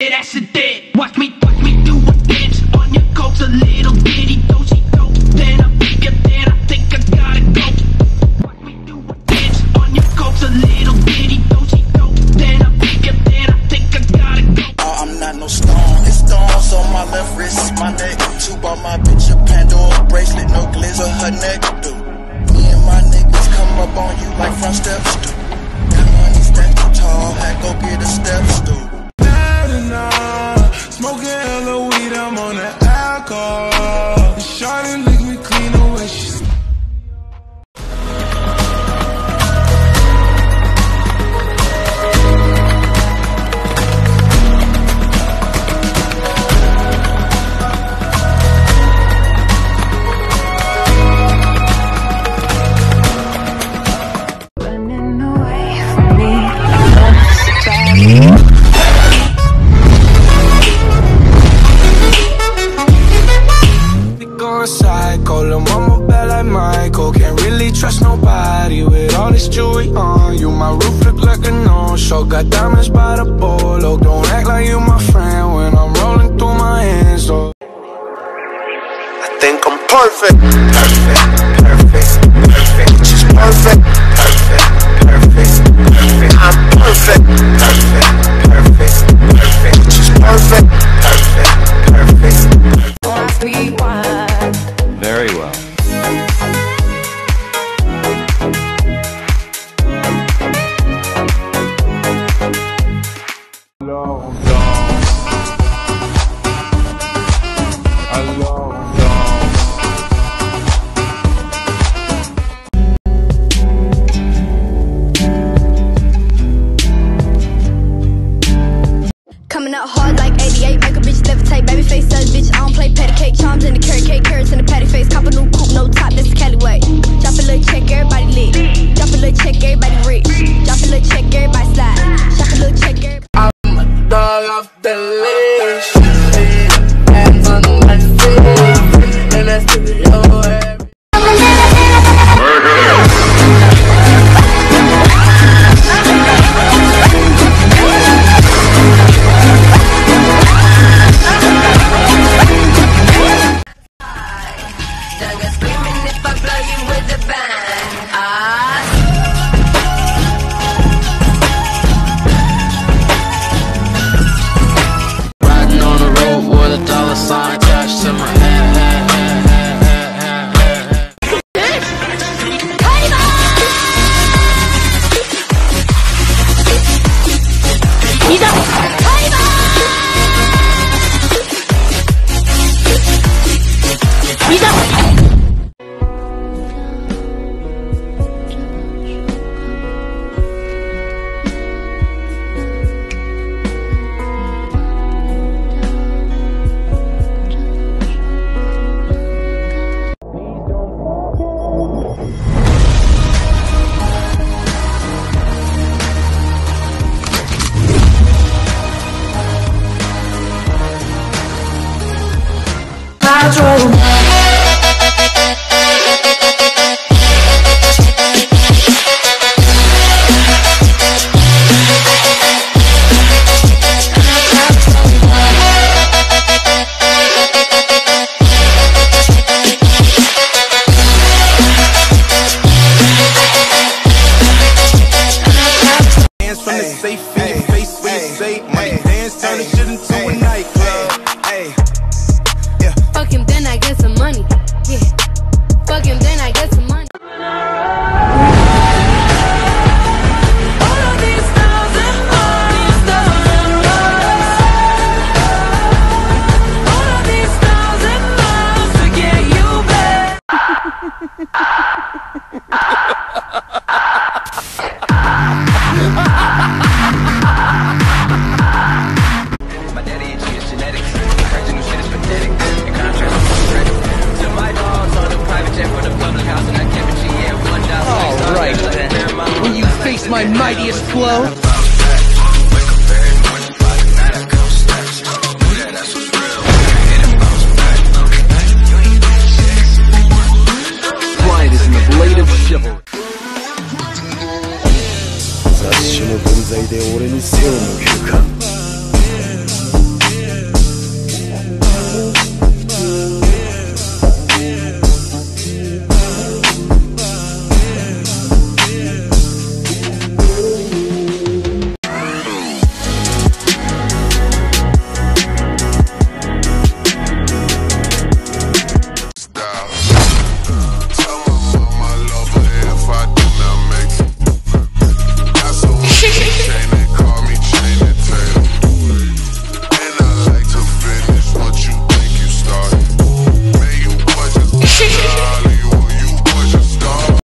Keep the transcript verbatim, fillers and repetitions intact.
dead accident. Watch me, watch me do a dance on your coats, a little bitty dosey dope. Then I pick up, then I think I gotta go. Watch me do a dance on your coats, a little bitty dosey dope. Then I pick up, then I think I gotta go. Oh, I'm not no stone, it's stones on my left wrist, is my neck. Two bought my bitch a Pandora bracelet, no glitter her neck. Do me and my niggas come up on you like front steps. Do got money stacked too tall, had go get a steps. Do smoking hella weed, I'm on the alcohol. Shawty lick me clean away, she's running away from me. That's psycho, lil' mama bad like Michael. Can't really trust nobody with all this jewelry on you. My roof look like a no-show, got diamonds by the bolo. Don't act like you my friend when I'm rolling through my hands, though. I think I'm perfect. Perfect, perfect, perfect. She's perfect. Perfect, perfect, perfect. I'm perfect. Perfect, perfect, perfect. She's perfect. Perfect, perfect, perfect. Very well. Coming out hard like eighty-eight, make a bitch levitate. Baby face says bitch, I don't play patty cake. Charms in the carrot cake, carrots in the patty face. Cop a new coupe, no top, that's the Cali way. Drop a little check, everybody lit. Drop a little check, everybody rich. Drop a little check, everybody slide. Shop a little check, everybody. I'm a dog off the leash. Hands on my feet, and that's to your head. My mightiest blow. Pride is in the blade of chivalry. 雑種の分際で俺に背を向けるか。